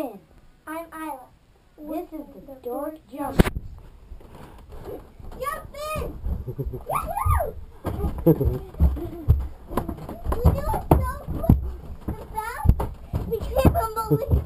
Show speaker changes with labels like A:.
A: Finn.
B: I'm Isla.
A: This is the Dork Jump.
B: Jump in! Woohoo! We do it so quick and fast, we can't believe